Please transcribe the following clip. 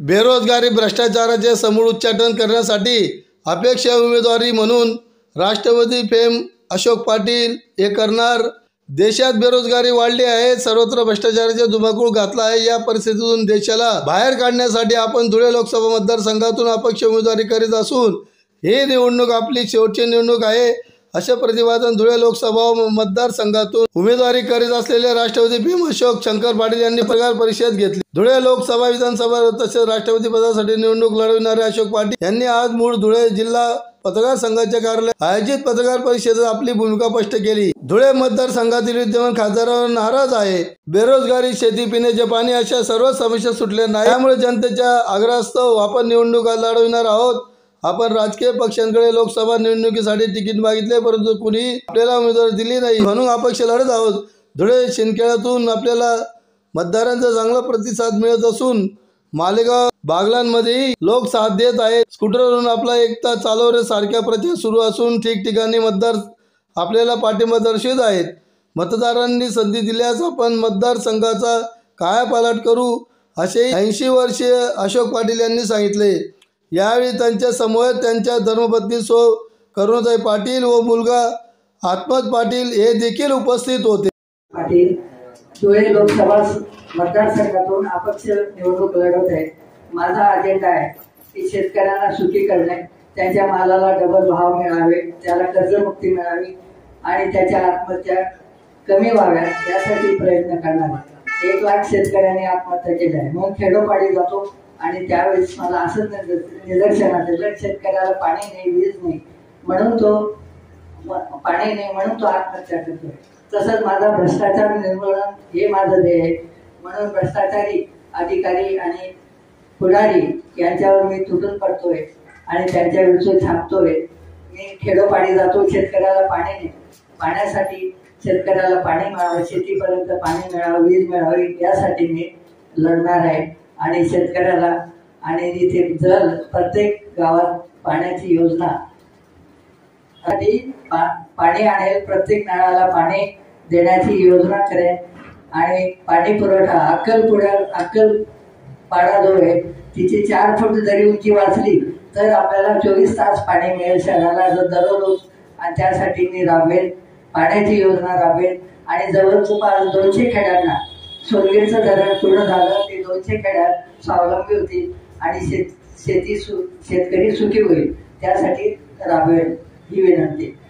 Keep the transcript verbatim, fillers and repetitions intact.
बेरोजगारी भ्रष्टाचाराचे समूळ उच्चाटन करण्यासाठी अपेक्ष उमेदवारी म्हणून राष्ट्रवादी फेम अशोक पाटील हे करणार। देशात बेरोजगारी वाढली आहे, सर्वत्र भ्रष्टाचाराचे धुमाकूळ घातला आहे। या परिस्थितीतून देशाला बाहेर काढण्यासाठी आपण धुळे लोकसभा मतदारसंघातून अपक्ष उमेदवारी करीत असून ही निवडणूक आपली शेवटची निवडणूक आहे, असे प्रतिपादन धुळे लोकसभा मतदारसंघातून उमेदवारी करीत असलेले राष्ट्रवादी भीम अशोक शंकर पाटील यांनी पत्रकार परिषद घेतली। धुळे लोकसभा विधानसभा तसेच राष्ट्रवादी पदासाठी निवडणूक लढविणारे अशोक पाटील यांनी आज मूळ धुळे जिल्हा पत्रकार संघाच्या कार्यालयात आयोजित पत्रकार परिषदेत आपली भूमिका स्पष्ट केली। धुळे मतदारसंघातील विद्यमान खासदारांवर नाराज आहे। बेरोजगारी, शेती, पिण्याचे पाणी अशा सर्व समस्या सुटल्या नाही, त्यामुळे जनतेच्या आग्रहास्तव आपण निवडणूक लढविणार आहोत। आपण राजकीय पक्षांकडे लोकसभा निवडणुकीसाठी तिकीट मागितले, परंतु कुणी आपल्याला उमेदवारी दिली नाही, म्हणून अपक्ष लढत आहोत। धुळे शिंदखेड्यातून आपल्याला मतदारांचा चांगला प्रतिसाद मिळत असून मालेगाव बागलांमध्येही लोक साथ देत आहेत। स्कूटरवरून आपला एकता चालव रे सारख्या प्रचार सुरू असून ठिकठिकाणी मतदार आपल्याला पाठिंबा दर्शवित आहेत। मतदारांनी संधी दिल्यास आपण मतदारसंघाचा कायापालट करू, असे ऐंशी वर्षीय अशोक पाटील यांनी सांगितले। यावेळी त्यांच्या समवेत त्यांच्या धर्मपत्नी सौ करुणाताई पाटील व मुलगा आत्मत पाटील हे देखील उपस्थित होते। पाटील धुळे लोकसभा मतदारसंघातून अपक्ष निवडणूक लढवत आहे। माझा अजेंडा आहे की शेतकऱ्यांना सुखी करणे, त्यांच्या मालाला डबल भाव मिळावे, त्याला कर्जमुक्ती मिळावी आणि त्याच्या आत्महत्या कमी व्हाव्यात यासाठी प्रयत्न करणार आहे। एक लाख शेतकऱ्यांनी आत्महत्या केल्या आहे। मग खेडोपाडी जातो आणि त्यावेळेस मला असं निदर्शनात येतं, शेतकऱ्याला पाणी नाही, वीज नाही, म्हणून तो पाणी नाही म्हणून तो आत्महत्या करतोय। तसंच माझा भ्रष्टाचार निर्मूलन हे माझं ध्येय आहे, म्हणून भ्रष्टाचारी अधिकारी आणि पुढारी यांच्यावर मी तुटून पडतोय आणि त्यांच्या विरुद्ध छापतोय। मी खेडोपाडी जातो, शेतकऱ्याला पाणी नाही, पाण्यासाठी शेतकऱ्याला पाणी मिळावं, शेतीपर्यंत पाणी मिळावं, वीज मिळावी यासाठी मी लढणार आहे। आणि शेतकऱ्याला आणि जिथे जल प्रत्येक गावात पाण्याची योजना आधी पा, पाणी आणेल, प्रत्येक नळाला पाणी देण्याची योजना करेन आणि पाणी पुरवठा अक्कलपुड्या अक्कल पाडा जो आहे तिची चार फूट जरी उंची वाचली तर आपल्याला चोवीस तास पाणी मिळेल शहराला दररोज, आणि त्यासाठी मी राबवेन, पाण्याची योजना राबवेन। आणि जवळजवळ दोनशे खेड्यांना सोनगीरचं धरण पूर्ण झालं ते दोनशे खेड्यात स्वावलंबी होतील आणि शेत शेती सु शेतकरी सुखी होईल, त्यासाठी राबवेल ही विनंती।